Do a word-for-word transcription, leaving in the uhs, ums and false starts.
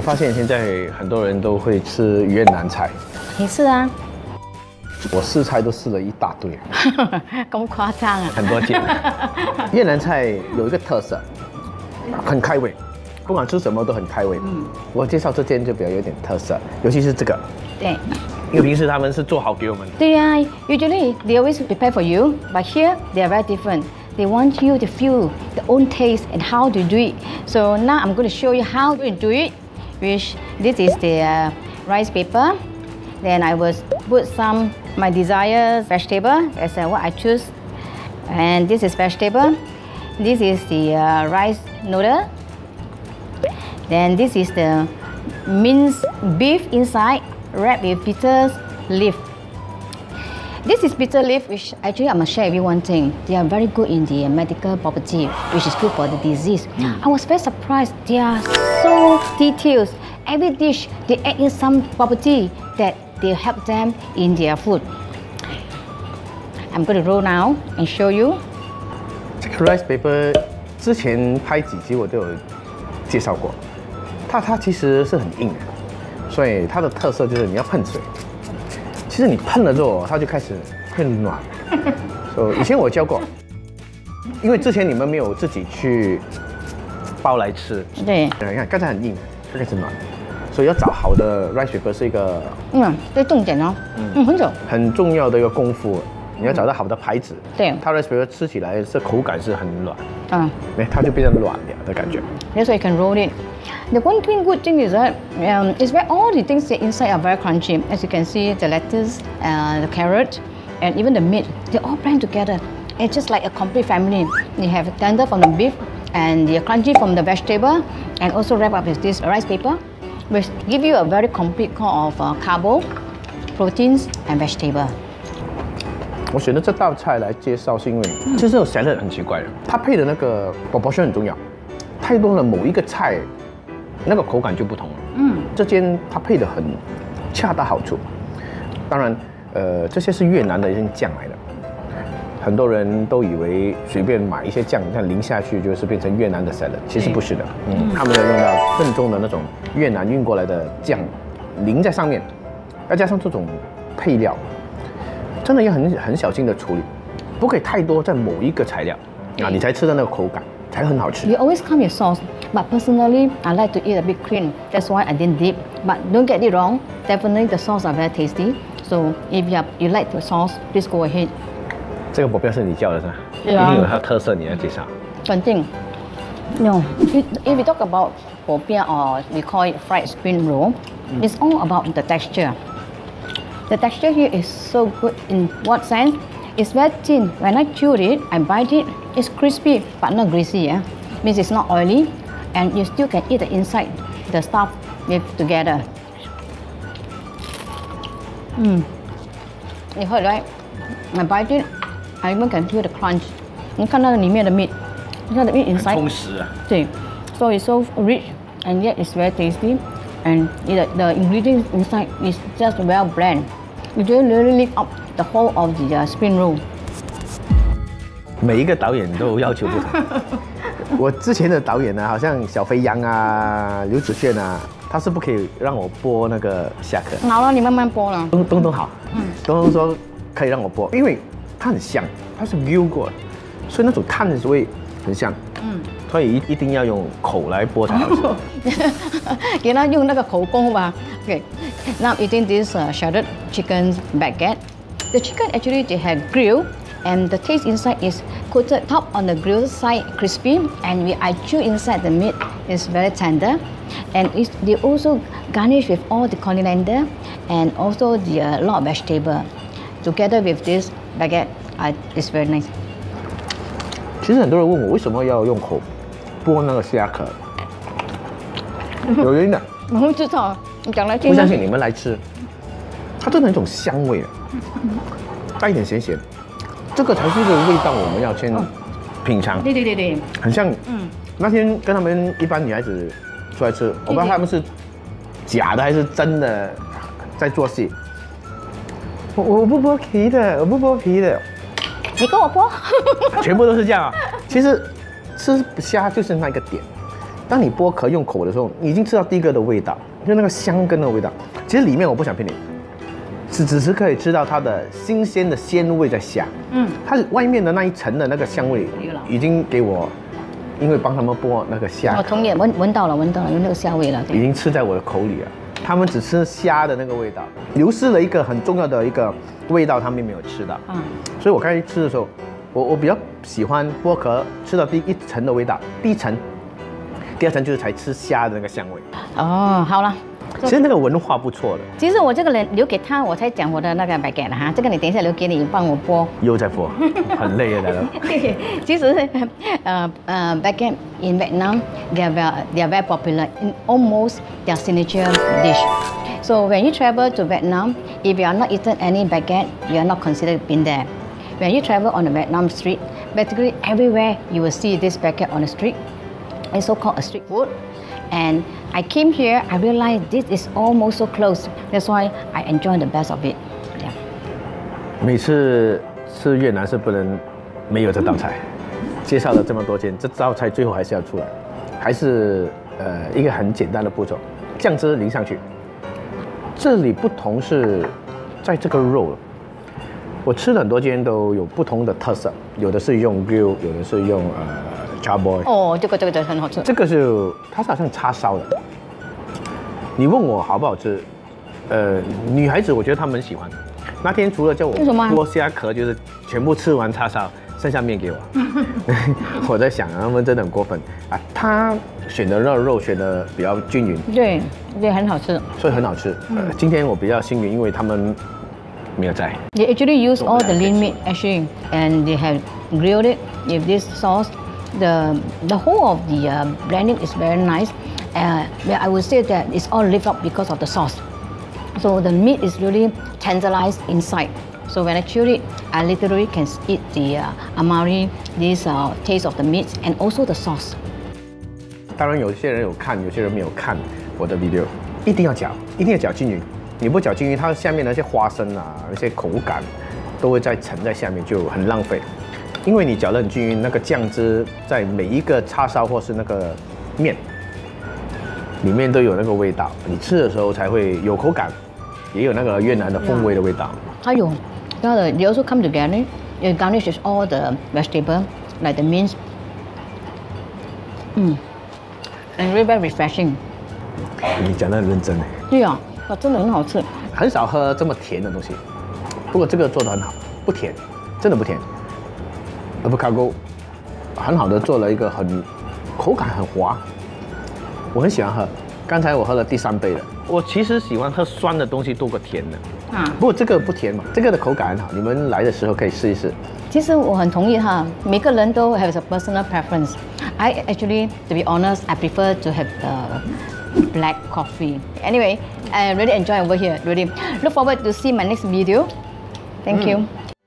发现现在很多人都会吃越南菜。 你是啊？ 我试菜都试了一大堆。 咁夸张啊？ 很多间。越南菜有一个特色，很开胃，不管吃什么都很开胃。嗯，我介绍这间就比较有点特色，尤其是这个。 对。 因为平时他们是做好给我们。 对呀 ，usually they always prepare for you, but here they are very different. They want you to feel the own taste and how to do it. So now I'm going to show you how to do it. Which this is the uh, rice paper. Then I will put some my desired vegetable. That's uh, what I choose. And this is vegetable. This is the uh, rice noodle. Then this is the minced beef inside. Wrapped with bitter leaf. This is bitter leaf, which actually I must share with you one thing. They are very good in the medical property, which is good for the disease. Mm. I was very surprised. They are so detailed. Every dish, they add in some property that they help them in their food. I'm going to roll now and show you. 这个 rice paper 之前拍几集我都有介绍过，它它其实是很硬的。 所以它的特色就是你要喷水，其实你喷了之后，它就开始会暖。所以以前我教过，因为之前你们没有自己去包来吃。 对。 你看刚才很硬，它开始暖，所以要找好的 rice paper 是一个嗯，这重点哦，嗯，很重很重要的一个功夫。你要找到好的牌子。 对。 它 rice paper 吃起来是口感是很软。 嗯。 哎，它就变成软了的感觉。 That's why you can roll it. The one thing good thing is that um, it's where all the things inside are very crunchy. As you can see, the lettuce, uh, the carrot, and even the meat, they all blend together. It's just like a complete family. You have tender from the beef and the crunchy from the vegetable, and also wrap up with this rice paper, which give you a very complete core of uh, carbo, proteins, and vegetable. 我选的这道菜来介绍，是因为其实这种 salad 很奇怪的，它配的那个 proportion 很重要，太多了某一个菜。 那个口感就不同了。嗯，这间它配的很恰到好处。当然，呃，这些是越南的一些酱来的，很多人都以为随便买一些酱，这样淋下去就是变成越南的 salad， 其实不是的。嗯，他们要用到正宗的那种越南运过来的酱，淋在上面，再加上这种配料，真的要很很小心的处理，不可以太多在某一个材料啊，你才吃到那个口感。 才很好吃。 You always come with sauce, but personally, I like to eat a bit clean. That's why I didn't dip. But don't get it wrong. Definitely, the sauce are very tasty. So if you have, you like the sauce, please go ahead. 这个保镖是你叫的是吧？一定有它的特色，你来介绍。 肯定。No, if, if we talk about 保镖 or we call it fried spring roll, mm. it's all about the texture. The texture here is so good in what sense? It's very thin. When I chew it, I bite it. It's crispy but not greasy. Yeah, means it's not oily, and you still can eat the inside, the stuff with together. Mm. You heard right? I bite it. I even can feel the crunch. 你看那个里面的 meat， 你看 the meat inside. 很充实啊。 对 ，so it's so rich and yet it's very tasty, and the the ingredients inside is just well blend. It really lift up the whole of the uh, spring roll. 每一个导演都要求不同。我之前的导演呢，好像小肥羊啊、刘子炫啊，他是不可以让我剥那个虾壳。 好了，你慢慢剥了。 东东东好，嗯，东东说可以让我剥，因为它很香，它是溜过的，所以那种碳的味很香。嗯，所以一一定要用口来剥才好吃。 给他用那个口工吧。Okay, now eating this uh, shredded chicken baguette. The chicken actually they had grilled, and the taste inside is coated top on the grilled side crispy, and we I chew inside the meat is very tender, and it's, they also garnish with all the coriander and also the uh, lot of vegetable. Together with this baguette, uh, it's very nice. 其实很多人问我为什么要用口剥那个虾壳，有原因的。 我不知道，你讲来听。 不相信你们来吃，它真的有一种香味，带一点咸咸，这个才是这个味道，我们要先品尝。 对对对对， 很像。嗯，那天跟他们一般女孩子出来吃，我不知道他们是假的还是真的在做戏。我我不剥皮的，我不剥皮的。 你跟我剥， 全部都是这样啊。其实吃虾就是那个点， 当你剥壳用口的时候，你已经吃到第一个的味道，就那个香根的味道。其实里面我不想骗你，只只是可以吃到它的新鲜的鲜味在下。嗯，它外面的那一层的那个香味，已经给我，因为帮他们剥那个虾， 我同意，闻闻到了，闻到了，有那个虾味了， 已经吃在我的口里了。他们只吃虾的那个味道，流失了一个很重要的一个味道，他们没有吃到。嗯，所以我刚才吃的时候，我我比较喜欢剥壳吃到第一层的味道，第一层。第二层就是才吃虾的那个香味。哦， 好了， 其实那个文化不错的。 其实我这个人留给他，我才讲我的那个 baguette 哈。这个你等一下留给你，帮我剥。 又在剥，很累啊，大佬。 其实，呃呃 baguette in Vietnam, they are very, they are very popular in almost their signature dish. So when you travel to Vietnam, if you are not eaten any baguette, you are not considered been there. When you travel on the Vietnam street, basically everywhere you will see this baguette on the street. It's so called a street food, and I came here. I realized this is almost so close. That's why I enjoy the best of it. Yeah. 每次吃越南是不能没有这道菜。介绍了这么多间，这道菜最后还是要出来，还是呃一个很简单的步骤，酱汁淋上去。这里不同是在这个肉，我吃了很多间都有不同的特色，有的是用 grill， 有的是用呃。Charboy 哦，这个这个这个很好吃。 这个是它是好像叉烧的。你问我好不好吃？呃，女孩子我觉得她们喜欢。那天除了叫我剥虾壳，就是全部吃完叉烧，剩下面给我。我在想，他们真的很过分啊！他选的肉肉选的比较均匀， 对，对，很好吃， 所以很好吃。呃，今天我比较幸运，因为他们没有在。 They actually use all the lean meat actually, and they have grilled it with this sauce. The the whole of the uh, blending is very nice. Uh, I would say that it's all lift up because of the sauce. So the meat is really tenderized inside. So when I chew it, I literally can eat the uh, amari, this uh, taste of the meat, and also the sauce. 当然，有些人有看，有些人没有看我的 video。一定要搅，一定要搅均匀。你不搅均匀，它下面那些花生啊，那些口感都会再沉在下面，就很浪费。因为你搅得很均匀，那个酱汁在每一个叉烧或是那个面里面都有那个味道，你吃的时候才会有口感，也有那个越南的风味的味道。 还有，它的 they also come together. You garnish with all the vegetable like the mince. 嗯 ，and really very refreshing. 你讲得很认真哎。 对啊，哇，真的很好吃。 很少喝这么甜的东西，不过这个做得很好，不甜，真的不甜。Avocado 很好的做了一个很口感很滑，我很喜欢喝。刚才我喝了第三杯了。我其实喜欢喝酸的东西多过甜的。啊，不过这个不甜嘛，这个的口感很好，你们来的时候可以试一试。 其实我很同意哈，每个人都 have a personal preference. I actually, to be honest, I prefer to have the black coffee. Anyway, I really enjoy over here. Really look forward to see my next video. Thank you.